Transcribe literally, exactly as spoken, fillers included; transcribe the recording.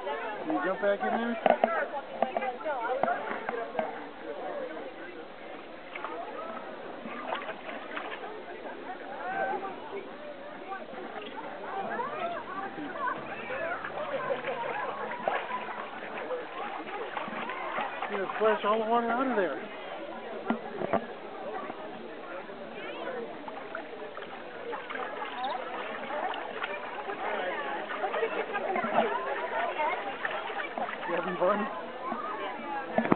Can you jump back in there? You know, flush all the water out of there. You having fun?